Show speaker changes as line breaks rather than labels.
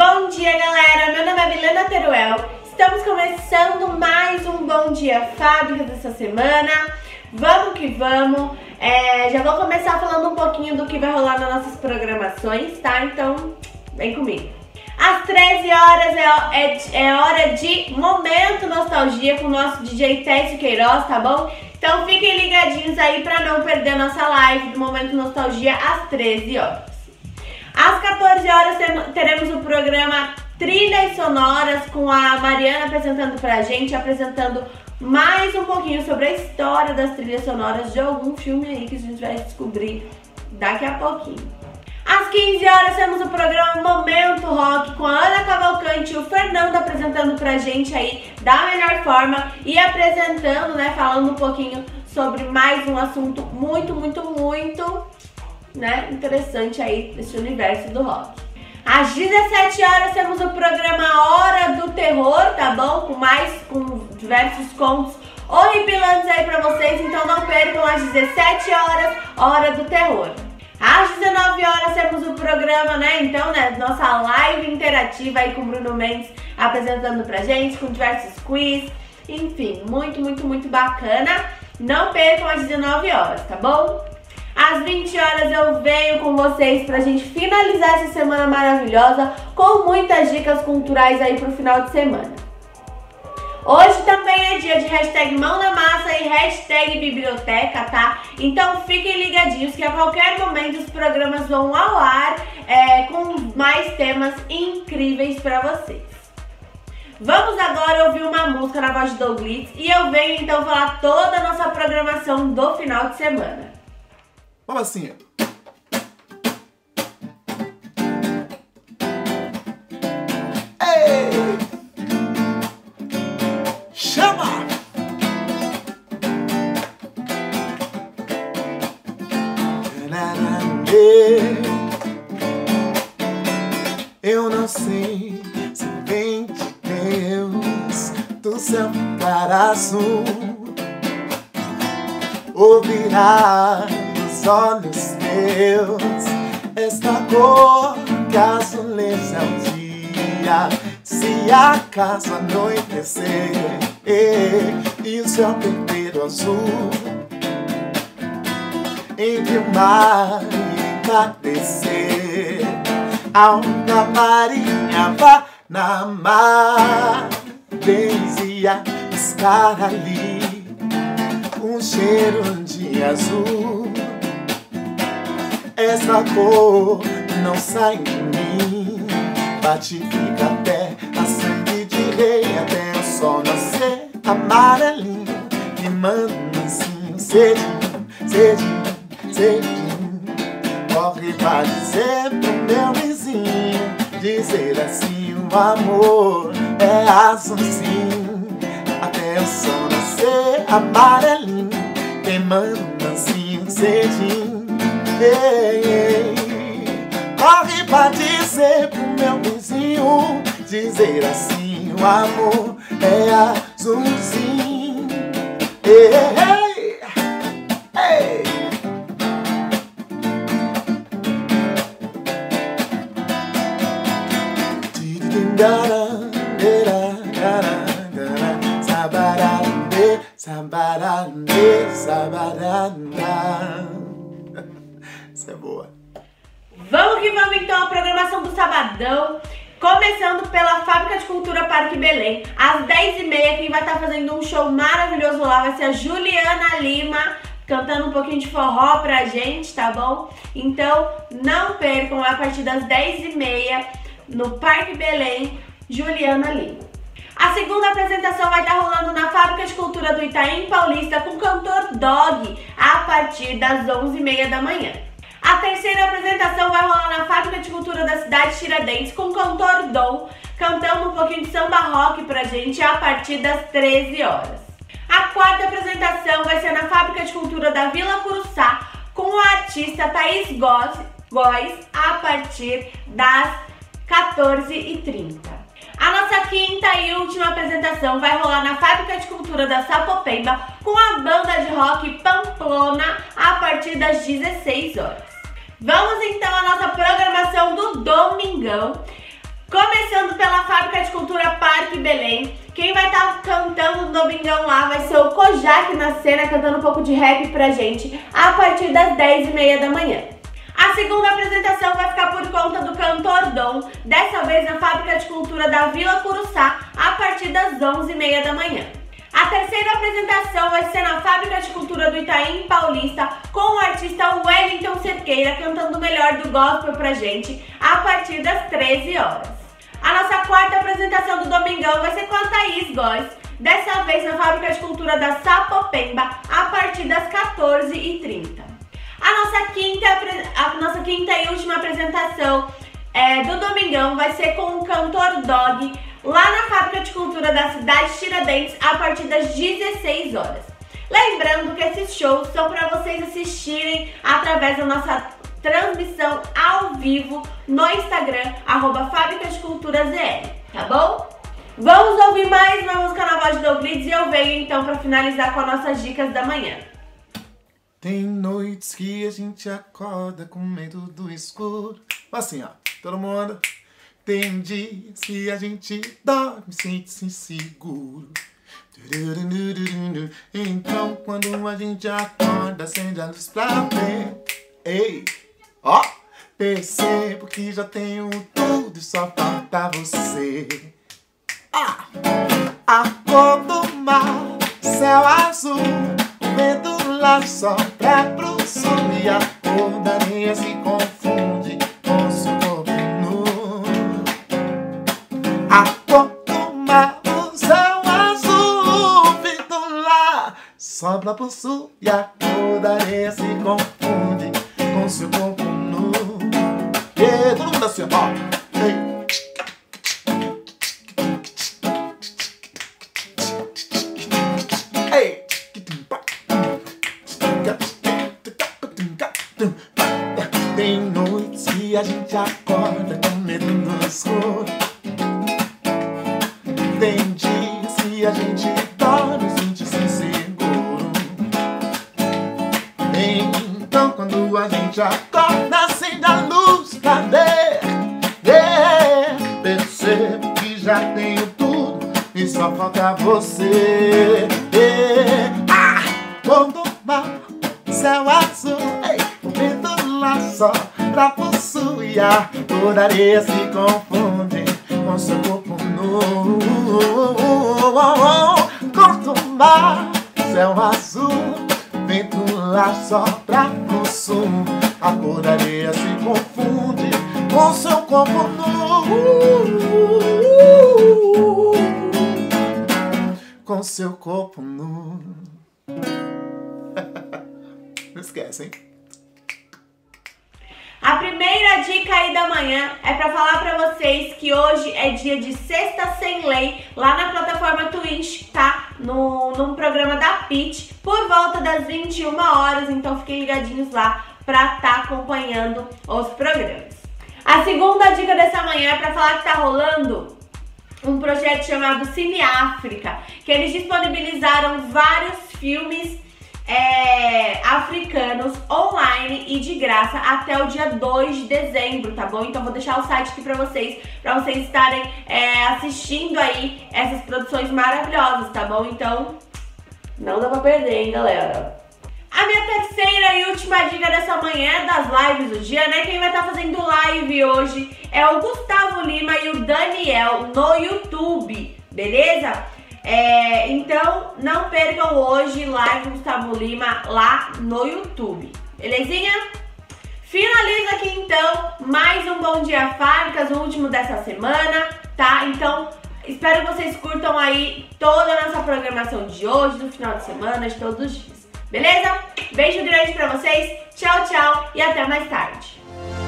Bom dia, galera! Meu nome é Milena Teruel. Estamos começando mais um Bom Dia Fábrica dessa semana. Vamos que vamos! Já vou começar falando um pouquinho do que vai rolar nas nossas programações, tá? Então, vem comigo. Às 13 horas é hora de Momento Nostalgia com o nosso DJ Técio Queiroz, tá bom? Então fiquem ligadinhos aí pra não perder a nossa live do Momento Nostalgia às 13 horas. Às 14 horas teremos o programa Trilhas Sonoras com a Mariana apresentando pra gente, apresentando mais um pouquinho sobre a história das trilhas sonoras de algum filme aí que a gente vai descobrir daqui a pouquinho. Às 15 horas temos o programa Momento Rock com a Ana Cavalcante e o Fernando apresentando pra gente aí da melhor forma e apresentando, né, falando um pouquinho sobre mais um assunto muito interessante aí desse universo do rock. Às 17 horas temos o programa Hora do Terror, tá bom? Com diversos contos horripilantes aí pra vocês, então não percam às 17 horas, Hora do Terror. Às 19 horas temos o programa, nossa live interativa aí com o Bruno Mendes apresentando pra gente, com diversos quiz, enfim, muito bacana. Não percam às 19 horas, tá bom? Às 20 horas eu venho com vocês pra gente finalizar essa semana maravilhosa com muitas dicas culturais aí pro final de semana. Hoje também é dia de hashtag Mão na Massa e hashtag Biblioteca, tá? Então fiquem ligadinhos que a qualquer momento os programas vão ao ar com mais temas incríveis pra vocês. Vamos agora ouvir uma música na voz de Douglas e eu venho então falar toda a nossa programação do final de semana.
Vamos assim. Ei! Chama! Eu não sei se vem de Deus do céu para azul ouvirá nos olhos teus esta cor que azuleja o dia. Se acaso anoitecer e o céu perder o azul, entre o mar e entardecer, a onda marinha vá na mar, dizia buscar ali um cheiro de azul. Essa cor não sai de mim, batifica até a sangue de rei, até o sol nascer amarelinho, me manda mansinho, cedinho, corre pra dizer pro meu vizinho, dizer assim: o amor é azulzinho, até o sol nascer amarelinho, me manda mansinho, cedinho. Corre pra dizer pro meu vizinho, dizer assim: o amor é azulzinho. Ei. Isso é boa.
Vamos que vamos então à programação do sabadão, começando pela Fábrica de Cultura Parque Belém. Às 10h30 quem vai estar fazendo um show maravilhoso lá vai ser a Juliana Lima, cantando um pouquinho de forró pra gente, tá bom? Então não percam, a partir das 10h30 no Parque Belém, Juliana Lima. A segunda apresentação vai estar rolando na Fábrica de Cultura do Itaim Paulista com o cantor Dog a partir das 11h30 da manhã. A terceira apresentação vai rolar na Fábrica de Cultura da cidade de Tiradentes com o cantor Dom cantando um pouquinho de samba rock pra gente a partir das 13 horas. A quarta apresentação vai ser na Fábrica de Cultura da Vila Curuçá com a artista Thaís Góes a partir das 14h30. A nossa quinta e última apresentação vai rolar na Fábrica de Cultura da Sapopemba com a banda de rock Pamplona a partir das 16 horas. Vamos então à nossa programação do domingão, começando Começando pela Fábrica de Cultura Parque Belém. Quem vai estar cantando no domingão lá vai ser o Kojak na cena, cantando um pouco de rap pra gente, a partir das 10h30 da manhã. A segunda apresentação vai ficar por conta do cantor Dom, dessa vez na Fábrica de Cultura da Vila Curuçá, a partir das 11h30 da manhã. A terceira apresentação vai ser na Fábrica de Cultura do Itaim Paulista, com o artista Wellington Cerqueira cantando o melhor do gospel pra gente, a partir das 13 horas. A nossa quarta apresentação do domingão vai ser com a Thaís Góes, dessa vez na Fábrica de Cultura da Sapopemba, a partir das 14h30. A nossa quinta e última apresentação do domingão vai ser com o cantor Dog, lá na Fábrica de Cultura da cidade de Tiradentes, a partir das 16 horas. Lembrando que esses shows são para vocês assistirem através da nossa transmissão ao vivo no Instagram, @FábricaDeCulturaZL, tá bom? Vamos ouvir mais uma música na voz de Douglas e eu venho então para finalizar com as nossas dicas da manhã.
Tem noites que a gente acorda com medo do escuro. Assim, ó, todo mundo. Tem dias que a gente dorme e sente-se inseguro. Então quando a gente acorda, acende a luz pra ver. Ei, ó, percebo que já tenho tudo e só falta você. A cor do mar, céu azul, o vento lá sopra pro sul e a cor da areia se confunde com seu corpo nu. A cor do mar, o céu azul, o vento lá sopra pro sul e a cor da areia se confunde com seu corpo nu. E todo mundo assim, ó. Tem noites que a gente acorda com medo no escuro. Tem dias que a gente dorme e sente-se inseguro. Então quando a gente acorda, acende a luz pra ver. Percebo que já tenho tudo e só falta você. Quando o mar, céu azul, o vento lá sopra pro sul e a cor da areia se confunde com seu corpo nu. Cor do mar, céu azul, vento lá sopra pro sul, a cor da areia se confunde com seu corpo nu. Com seu corpo nu. Não esquece, hein?
A primeira dica aí da manhã é pra falar pra vocês que hoje é dia de Sexta Sem Lei, lá na plataforma Twitch, tá? Num programa da Pitch, por volta das 21 horas, então fiquem ligadinhos lá pra tá acompanhando os programas. A segunda dica dessa manhã é pra falar que tá rolando um projeto chamado Cine África, que eles disponibilizaram vários filmes africanos online e de graça até o dia 2 de dezembro, tá bom? Então vou deixar o site aqui pra vocês estarem assistindo aí essas produções maravilhosas, tá bom? Então não dá pra perder, hein, galera? A minha terceira e última dica dessa manhã das lives do dia, né? Quem vai estar fazendo live hoje é o Gustavo Lima e o Daniel no YouTube, beleza? Então não percam hoje live Gustavo Lima lá no YouTube, belezinha? Finaliza aqui então mais um Bom Dia Fábricas, o último dessa semana, tá? Então espero que vocês curtam aí toda a nossa programação de hoje, do final de semana, de todos os dias, beleza? Beijo grande pra vocês, tchau, tchau e até mais tarde.